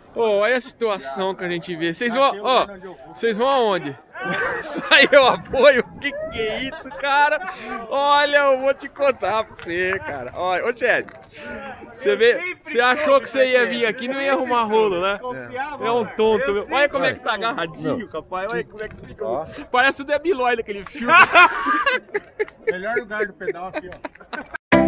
Oh, olha a situação que a gente vê. Vocês vão, ó, vocês vão aonde? Saiu apoio? Que é isso, cara? Olha, eu vou te contar pra você, cara. Olha, ô Chad, você achou que você ia vir aqui e não ia arrumar rolo, né? É um tonto, meu. Olha como é que tá agarradinho, rapaz. Olha como é que fica. Parece o Debbie Lloyd daquele filme. Melhor lugar do pedal aqui, ó.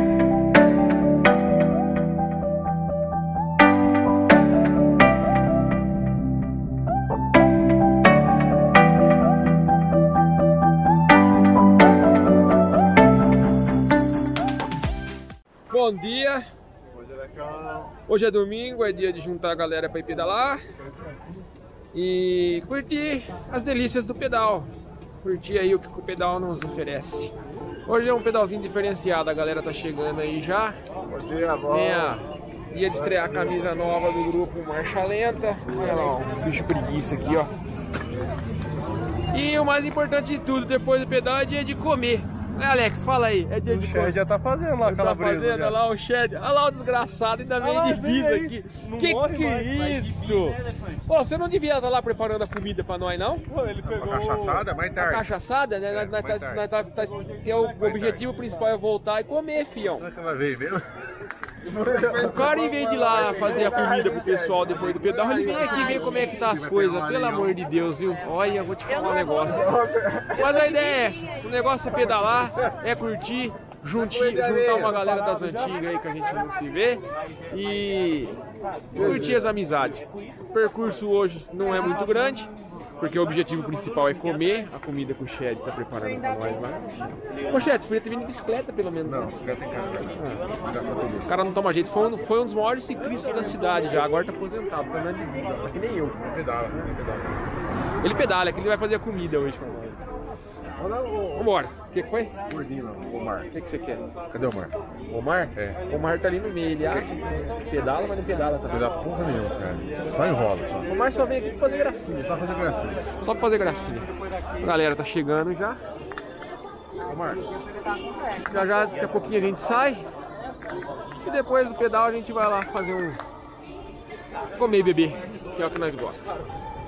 Bom dia! Hoje é domingo, é dia de juntar a galera para ir pedalar e curtir as delícias do pedal, curtir aí o que o pedal nos oferece. Hoje é um pedalzinho diferenciado, a galera tá chegando aí já. Bom dia, avó. Dia de estrear a camisa nova do grupo Marcha Lenta. Olha lá, um bicho preguiça aqui, ó. E o mais importante de tudo, depois do pedal, é dia de comer. Alex, fala aí, é dia de comer. O Shed já tá fazendo lá aquela brisa. Olha lá o Shed, olha lá o desgraçado, ainda vem de visa aqui. Que é isso? Pô, você não devia estar lá preparando a comida pra nós, não? Pô, ele pegou a cachaçada, mais tarde. A cachaçada, né? O objetivo principal é voltar e comer, fião. Será que ela veio mesmo? O cara, em vez de ir lá fazer a comida pro pessoal depois do pedal, ele vem aqui ver como é que tá as coisas, pelo amor de Deus, viu? Olha, eu vou te falar um negócio. Mas a ideia é essa, o negócio é pedalar, é curtir, juntar uma galera das antigas aí que a gente não se vê e curtir as amizades. O percurso hoje não é muito grande, porque o objetivo principal é comer a comida que o Shed tá preparando pra nós. Ô Shed, você podia ter vindo de bicicleta pelo menos. Não, bicicleta em casa. O cara não toma jeito, foi um dos maiores ciclistas da cidade já, agora tá aposentado, tá andando de vida, tá que nem eu. Pedala. Ele pedala, que ele vai fazer a comida hoje pra nós. Vambora. O que foi? Gordinho, não. Omar. O que você quer? Cadê o Omar? Omar? É. Omar tá ali no meio, ele acha que pedala, mas não pedala também. Pedala porra nenhuma, cara. Só enrola, só. O Omar só vem aqui pra fazer gracinha. Só fazer gracinha. Só pra fazer gracinha. A galera tá chegando já. Omar. Já, daqui a pouquinho a gente sai. E depois do pedal a gente vai lá fazer um... comer e beber, que é o que nós gostamos.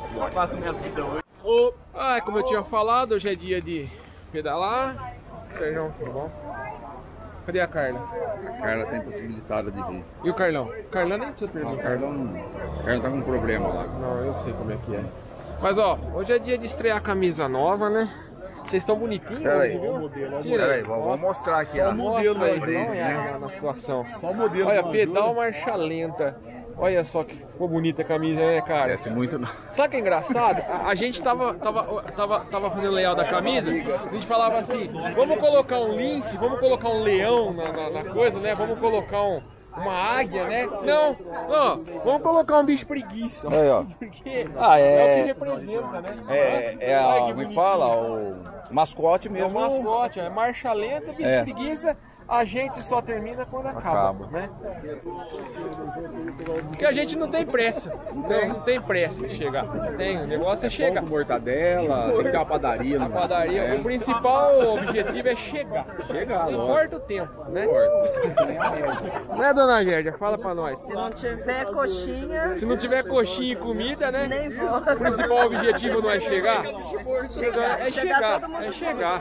Como eu tinha falado, hoje é dia de pedalar. Sérgio, tudo bom? Cadê a Carla? A Carla tem possibilitada de vir. E o Carlão? O Carlão nem precisa perguntar. O Carlão tá com um problema lá. Não, eu sei como é que é. Mas ó, hoje é dia de estrear a camisa nova, né? Vocês estão bonitinhos hoje, viu? Peraí, vamos mostrar aqui. Só o modelo aí, né? na situação. Só o modelo. Olha, pedal Marcha Lenta. Olha só que ficou bonita a camisa, né, cara? Parece muito não. Sabe o que é engraçado? A gente tava fazendo o layout da camisa, a gente falava assim, vamos colocar um lince, vamos colocar um leão na coisa, né? Vamos colocar uma águia, né? Não, vamos colocar um bicho preguiça. Aí, ó. Porque é o que representa, né? Como é que fala? O mascote mesmo. É o mascote, é Marcha Lenta, bicho preguiça. A gente só termina quando acaba, né? Porque a gente não tem pressa, não tem pressa de chegar. O negócio é chegar. Mortadela, tem que ter uma padaria. A padaria, o principal objetivo é chegar. Chegar, não importa o tempo, né? Né, dona Gérdia? Fala pra nós. Se não tiver coxinha... Se não tiver coxinha e comida, né? Nem vou. O principal objetivo não é chegar? É chegar todo mundo. É chegar.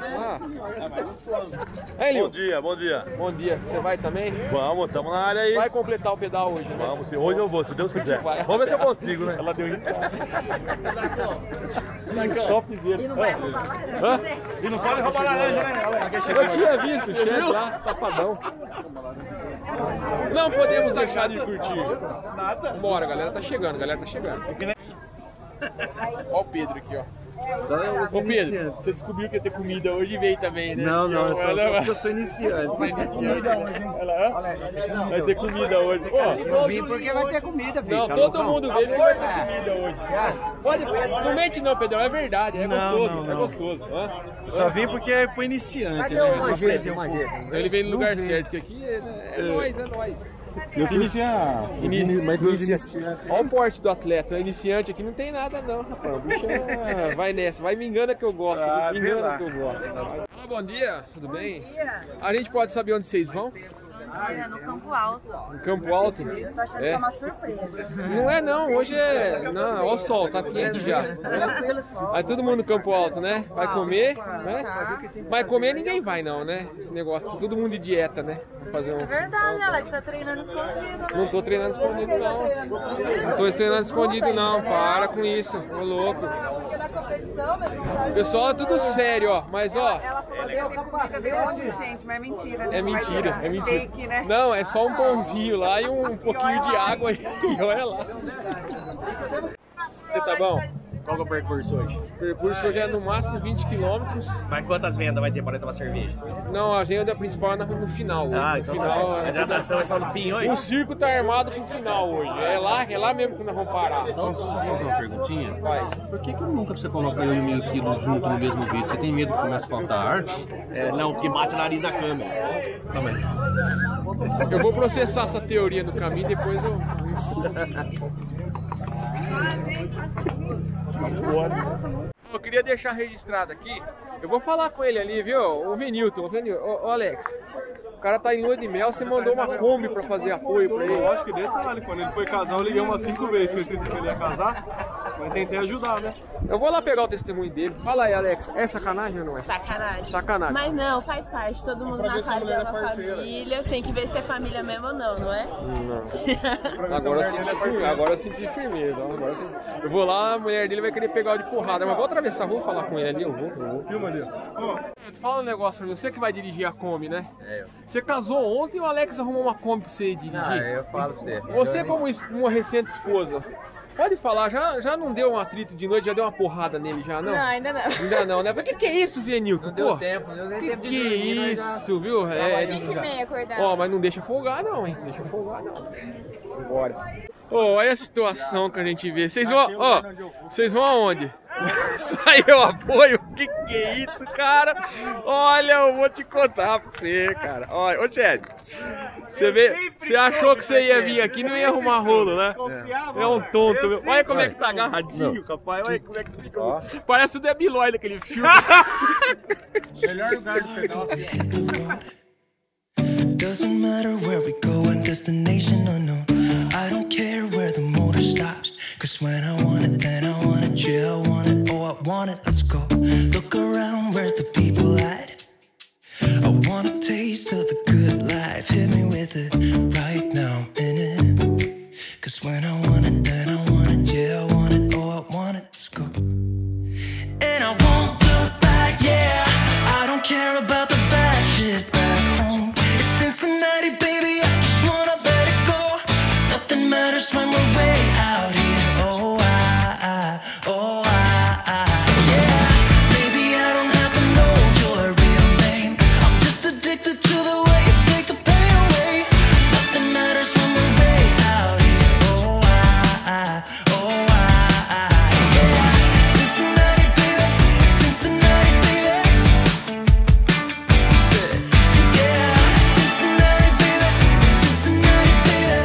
Bom dia. Bom dia. Você vai também? Vamos, estamos na área aí. Vai completar o pedal hoje, né? Vamos, hoje eu vou, se Deus quiser. Vai. Vamos ver se eu consigo, né? Ela deu topzera. E não vai roubar laranja. E não pode roubar laranja, né? Eu tinha visto o chefe lá, safadão. Não podemos deixar de curtir. Bora, galera tá chegando, Ó o Pedro aqui, ó. Ô Pedro, você descobriu que ia ter comida hoje e veio também, né? Não, só porque eu sou iniciante. Vai ter comida hoje. Eu vim porque vai ter comida, filho. Não, todo mundo veio porque vai ter comida hoje. Pode, não mente não, Pedro, é verdade, é gostoso, é gostoso. Eu só vim porque é pro iniciante, né? Ele veio no lugar certo, que aqui é nóis. Eu queria iniciante. Olha o porte do atleta, iniciante aqui não tem nada não, rapaz. O bicho vai nessa, vai me engana que eu gosto. Bom dia, tudo bem? Bom dia. A gente pode saber onde vocês vão? É no Campo Alto. No Campo Alto? Eu tô achando que é uma surpresa. Não é não, hoje é... Não, olha o sol, tá quente já. Aí todo mundo no Campo Alto, né? Vai comer, né? Vai comer ninguém vai não, né? Esse negócio, tá todo mundo de dieta, né? Fazer É verdade, Alex, tá treinando escondido, né? Não tô treinando escondido não. Não tô treinando escondido não, para com isso, ô louco. Pessoal, é tudo sério, ó, mas ó... Ela falou que tem comida de onde, gente, mas é mentira, né? É mentira, é mentira. Fake, né? Não, é só um pãozinho lá e um pouquinho de água e olha lá. Você tá bom? Qual que é o percurso hoje? O percurso hoje é no máximo 20 km. Mas quantas vendas vai ter para tomar cerveja? Não, a agenda principal é no final. Hoje. Ah, No então final, a hidratação é só no fim hoje? O circo tá armado pro final hoje. É lá mesmo que nós vamos parar. Posso só fazer uma perguntinha? Faz. Por que nunca você coloca eu e o 1000 quilos junto no mesmo vídeo? Você tem medo que comece a faltar ar? Não, porque bate o nariz da câmera. Também. Eu vou processar essa teoria no caminho e depois eu... Eu queria deixar registrado aqui. Eu vou falar com ele ali, viu? O Venilton. Ô Alex, o cara tá em lua de mel, você mandou uma Kombi pra fazer apoio pra ele. Eu acho que detalhe, quando ele foi casar, eu liguei umas 5 vezes, esqueci que ele ia casar, mas tentei ajudar, né? Eu vou lá pegar o testemunho dele. Fala aí, Alex, é sacanagem ou não é? Sacanagem. Sacanagem. Mas não, faz parte. Todo mundo na casa é uma família. Tem que ver se é família mesmo ou não, não é? Não. Agora eu senti firmeza. Eu vou lá, a mulher dele vai querer pegar o de porrada. Mas vou atravessar a rua, falar com ele ali, eu vou. Filma ali, ó. Fala um negócio pra mim, você que vai dirigir a Kombi, né? Você casou ontem e o Alex arrumou uma Kombi pra você dirigir? Ah, eu falo pra você. Você como uma recente esposa, pode falar, já não deu um atrito de noite, já deu uma porrada nele já, não? Não, ainda não. Ainda não, né? O que é isso, Venilton? Não deu tempo, não deu tempo de dormir. Isso, viu? 5h30 acordado. Ó, mas não deixa folgar não, hein? Não deixa folgar não. Bora. Ó, olha a situação que a gente vê. Vocês vão aonde? Saiu apoio? Que é isso, cara? Olha, eu vou te contar pra você, cara. Olha, ô Chad, você achou que você ia vir aqui e não ia arrumar rolo, né? É um tonto, meu. Olha como é que tá agarradinho, rapaz. Olha como é que fica. Parece o Debbie Lloyd daquele filme. Melhor lugar de pegar. Doesn't matter where we go and destination unknown. I don't care where the motor stops. Cause when I want it, then I want it. Yeah, I want it, oh I want it, let's go. Look around, where's the people at? I want a taste of the good life. Hit me with it right now, I'm in it. Cause when I want it, then I want it. Yeah, I want it, oh I want it, let's go. And I won't look back, yeah. I don't care about the bad shit back home. It's Cincinnati, baby, I just wanna let it go. Nothing matters when we're way out here. Oh, yeah. Maybe I don't have to know your real name. I'm just addicted to the way you take the pain away. Nothing matters when we're way out here. Oh, yeah. Cincinnati, baby, Cincinnati, baby. You said, yeah, Cincinnati, baby, Cincinnati,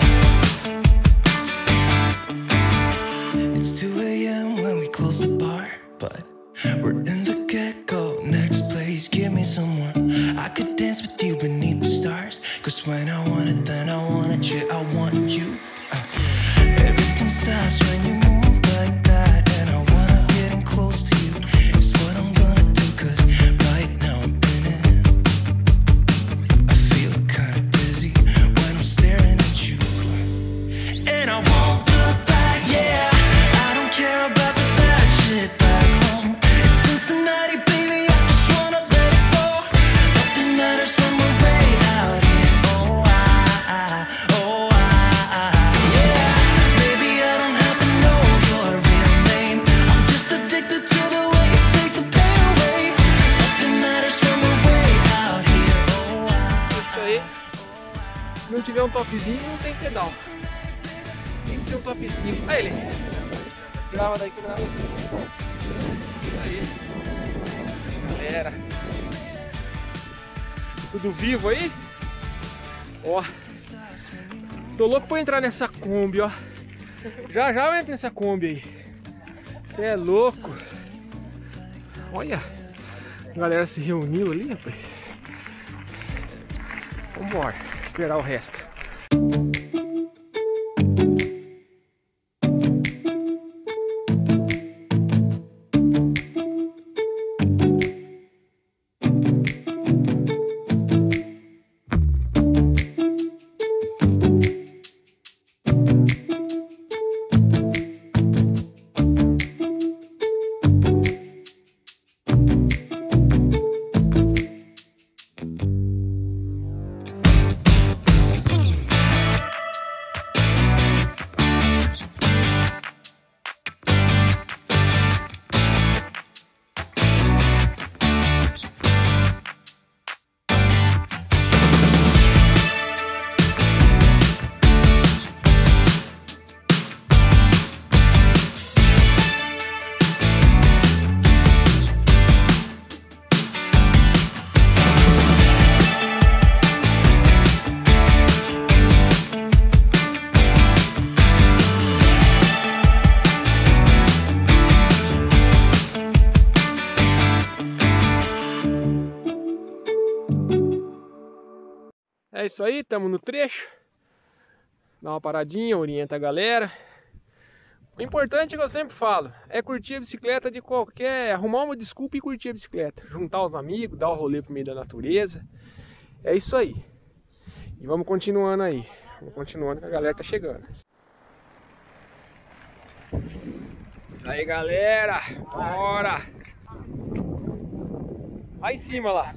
baby. It's 2 a.m. when we close the bar, but we're in the get-go. Next place, give me some more. I could dance with you beneath the stars. Cause when I want it, then I want it. Yeah, I want you. Everything stops when you move like that. And I wanna get in close to you. It's what I'm gonna do. Cause right now I'm in it. I feel kinda dizzy when I'm staring at you. And I won't look back, yeah. I don't care about the bad shit back home. It's Cincinnati, baby, I just wanna let it go. Nothing matters when we're way out here. Oh, yeah. Maybe I don't have to know your real name. I'm just addicted to the way you take the pain away. Nothing matters when we're way out here. Isso aí. Se não tiver um topzinho, não tem pedal. Tem que ter um topzinho. Aí ele. Grava daí que grava. Isso aí. Galera. Tudo vivo aí? Ó. Tô louco pra entrar nessa Kombi, ó. Já eu entro nessa Kombi aí. Você é louco. Olha. A galera se reuniu ali, rapaz. Vambora. esperar o resto. É isso aí, estamos no trecho. Dá uma paradinha, orienta a galera. O importante é que eu sempre falo, é curtir a bicicleta de qualquer... arrumar uma desculpa e curtir a bicicleta. Juntar os amigos, dar o rolê pro meio da natureza. É isso aí. E vamos continuando aí. Vamos continuando que a galera tá chegando. Isso aí, galera. Bora! Lá em cima, lá.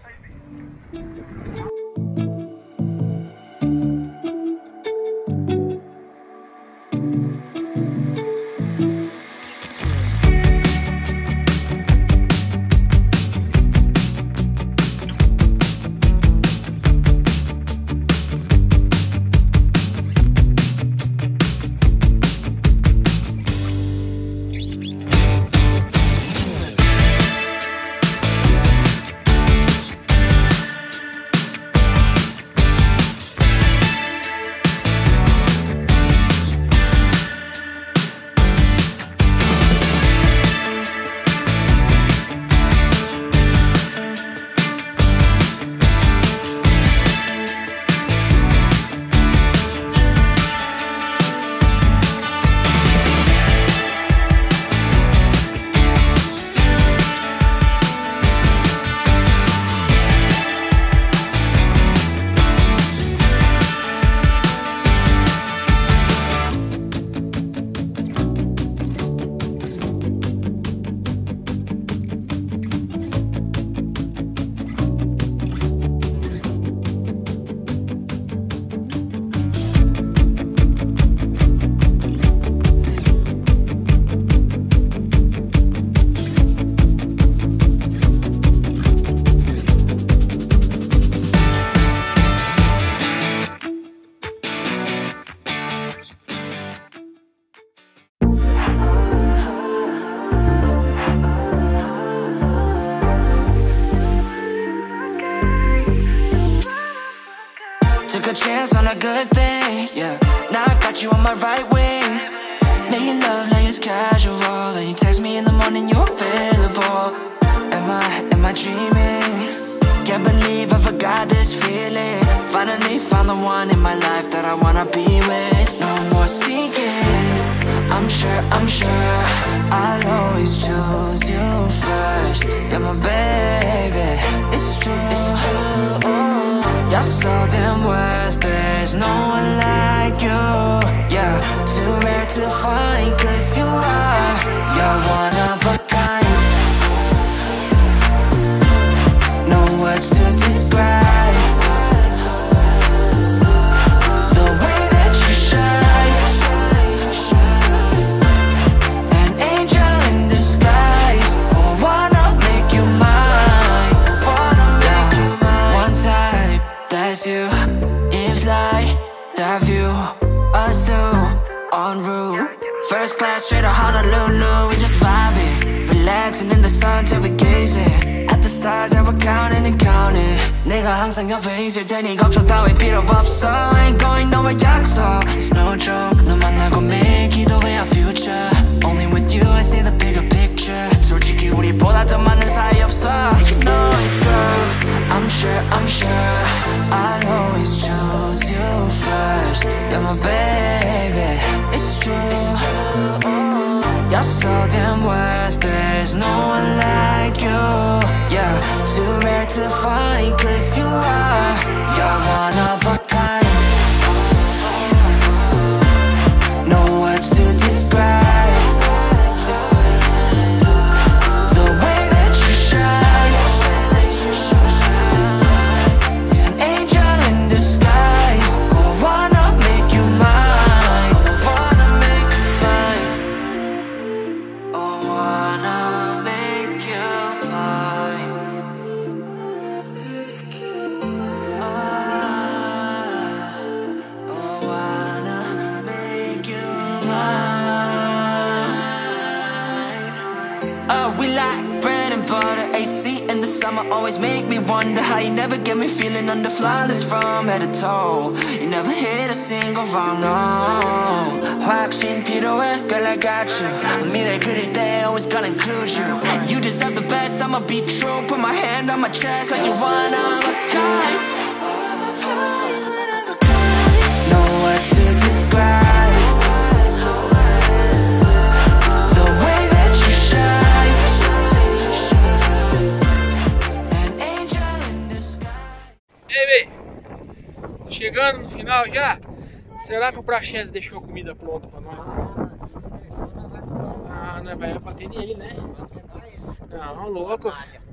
Took a chance on a good thing, yeah. Now I got you on my right wing. Making love like it's casual, and you text me in the morning, you're available. Am I dreaming? Can't believe I forgot this feeling. Finally found the one in my life that I wanna be with. No more seeking. I'm sure I'll always choose you first. You're my baby, it's true. You're so damn worth, there's no one like you. Yeah, too rare to find, cause you're one of a kind. No words to describe the way that you shine. An angel in disguise. I wanna make you mine. One time, that's you. If like that view, us two en route. First class straight to Honolulu. We just vibing, relaxing in the sun till we gazing at the stars that we're counting and counting. 내가 항상 옆에 있을 테니 걱정 따위 필요 없어. Ain't going nowhere 약속. It's no joke. 너 만나고 매일 기도해 our future. Only with you I see the bigger picture. 솔직히 우리보다 더 많은 사이 없어. You know it, girl. I'm sure I'll always choose there's no one like you. Yeah, too rare to find, 'cause you're one of a kind. No words to describe the way that you shine. An angel in disguise. I wanna make you mine. Wanna make you mine. I wanna make you mine. I wanna make you mine. We like bread and butter, AC in the summer always make me wonder how you never get me feeling under flawless from head to toe. You never hit a single wrong, no. 확신 필요해, girl I got you. 미래 그릴 때 always gonna include you. You deserve the best, I'ma be true. Put my hand on my chest like you're one of a kind. No words to describe the way that you shine. An angel in disguise. Ei, véi, chegando no final já. Será que o Praxedes deixou a comida pronta pra nós? Ah, não vai bater nele, né? Não, louco.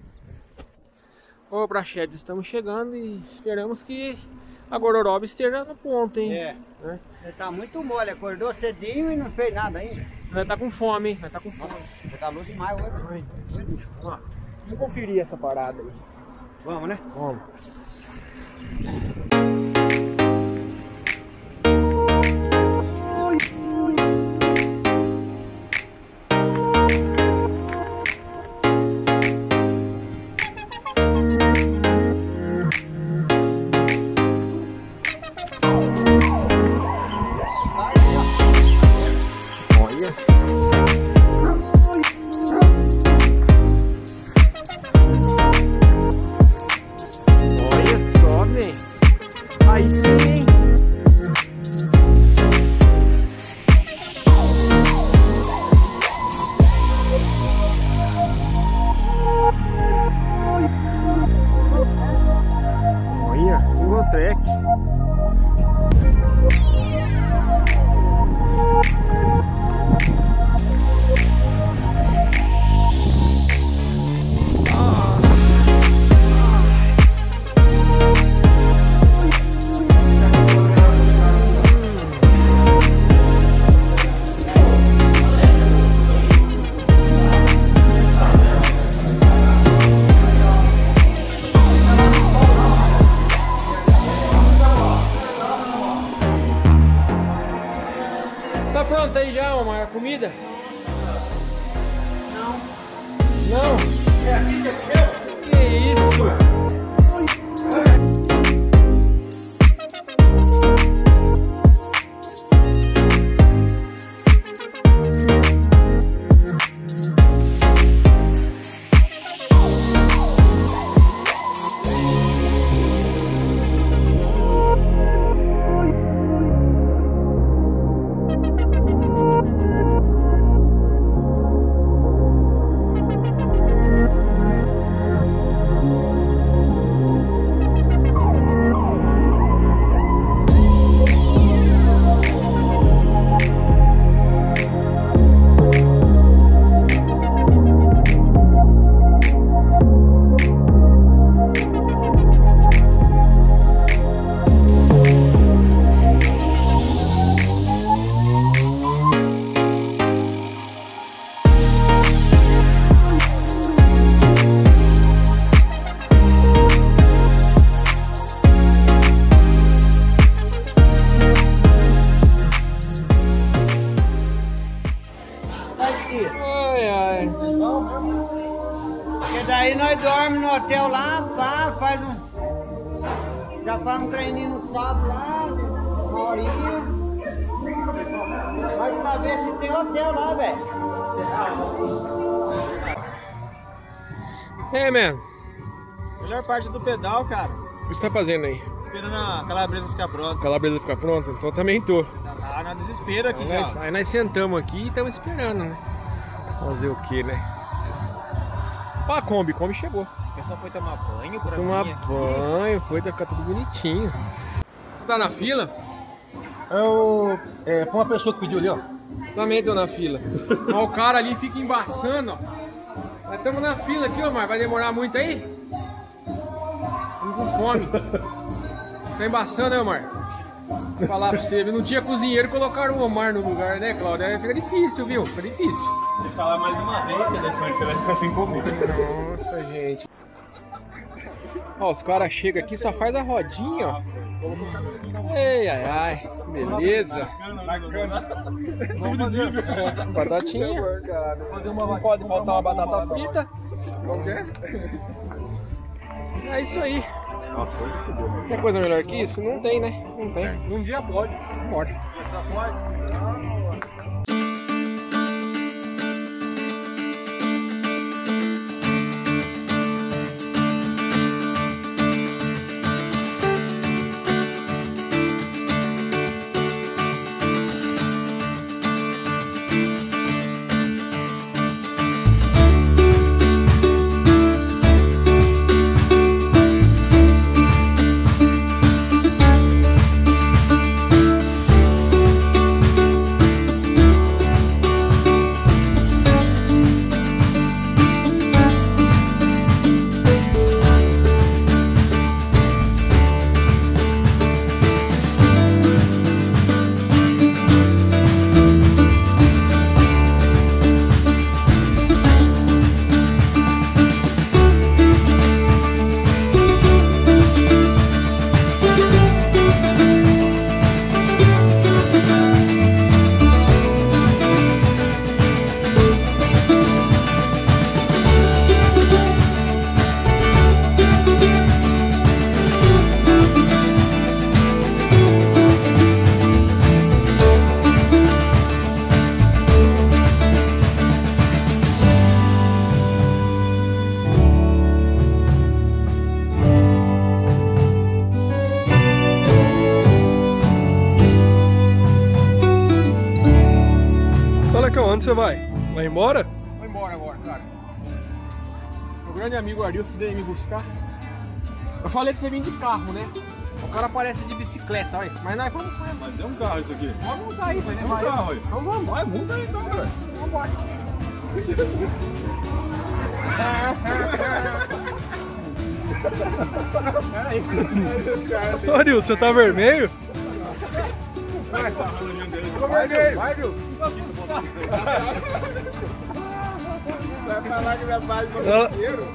Ô, Praxedes, estamos chegando e esperamos que a gororoba esteja no ponto, hein? É. Ele tá muito mole, acordou cedinho e não fez nada ainda. Vai tá com fome, hein? Vai tá com fome. Vai tá luz demais hoje. Ó, vamos conferir essa parada aí. Vamos, né? Vamos. Aí sim. Olha, single track. Tá pronto aí já, Omar, a comida? Não. Não? É aqui que é seu? Que isso? Porque daí nós dormimos no hotel lá, pá, faz um. Já faz um treininho no sábado lá, uma horinha. Vai pra ver se tem hotel lá, velho. Hey, man. Melhor parte do pedal, cara. O que você tá fazendo aí? Esperando a calabresa ficar pronta. Calabresa ficar pronta? Então também tô. Tá na desespero aqui Aí já. nós sentamos aqui e estamos esperando, né? Fazer o que, né? Pá, Kombi chegou. O pessoal foi tomar banho pra Tomar mim. banho, foi ficar tudo bonitinho. Você tá na fila? Pra uma pessoa que pediu ali, ó. Também tô na fila. Ó, o cara ali fica embaçando, ó. Nós estamos na fila aqui, ó, Omar. Vai demorar muito aí? Estamos com fome. Tá embaçando, né, Omar? Vou falar pra você, não tinha cozinheiro, colocaram o Omar no lugar, né, Cláudio? Aí fica difícil, viu? Fica difícil. Se falar mais uma vez, elefante, você vai ficar sem comer. Nossa, gente. Ó, os caras chegam aqui, só faz a rodinha, ó. Ei, ai, ai. Beleza. Batatinha. Não pode faltar uma batata frita. É isso aí. Tem coisa melhor que isso? Não tem, né? Não tem. Um dia pode. Pode. Onde você vai? Vai embora? Vou embora agora, cara. Meu grande amigo Arilson veio me buscar. Eu falei pra você vir de carro, né? O cara parece de bicicleta, olha. Mas nós vamos. Mas é um carro isso aqui. Vamos montar aí, Mas é um carro aí. Então vamos, vai, monta aí então, cara. Vamos embora. Ô, Arilson, você tá vermelho? Vai, viu? Vai falar que minha base é inteiro?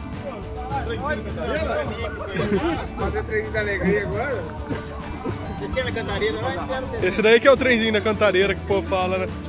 Fazer treininho da alegria agora? Esse é na Cantareira, Esse daí que é o trenzinho da Cantareira que o povo fala, né?